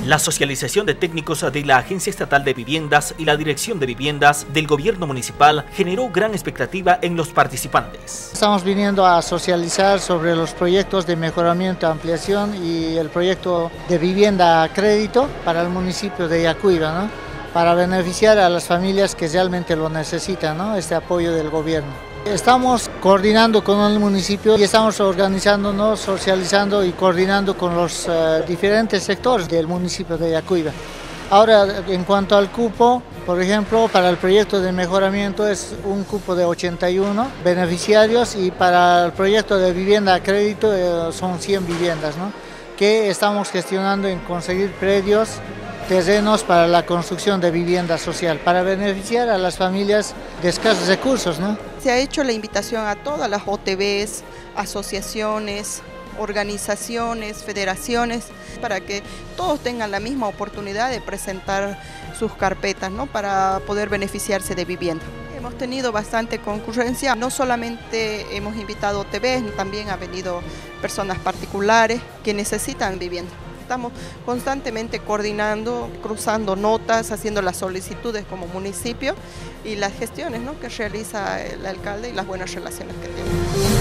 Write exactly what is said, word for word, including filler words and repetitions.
La socialización de técnicos de la Agencia Estatal de Viviendas y la Dirección de Viviendas del Gobierno Municipal generó gran expectativa en los participantes. Estamos viniendo a socializar sobre los proyectos de mejoramiento, ampliación y el proyecto de vivienda a crédito para el municipio de Yacuiba, ¿no? Para beneficiar a las familias que realmente lo necesitan, ¿no? Este apoyo del gobierno. Estamos coordinando con el municipio y estamos organizándonos, socializando y coordinando con los uh, diferentes sectores del municipio de Yacuiba. Ahora, en cuanto al cupo, por ejemplo, para el proyecto de mejoramiento es un cupo de ochenta y uno beneficiarios y para el proyecto de vivienda a crédito eh, son cien viviendas, ¿no? Que estamos gestionando en conseguir predios, terrenos para la construcción de vivienda social, para beneficiar a las familias de escasos recursos, ¿no? Se ha hecho la invitación a todas las O T Bs, asociaciones, organizaciones, federaciones, para que todos tengan la misma oportunidad de presentar sus carpetas, ¿no? Para poder beneficiarse de vivienda. Hemos tenido bastante concurrencia, no solamente hemos invitado O T Bs, también han venido personas particulares que necesitan vivienda. Estamos constantemente coordinando, cruzando notas, haciendo las solicitudes como municipio y las gestiones, ¿no?, que realiza el alcalde y las buenas relaciones que tiene.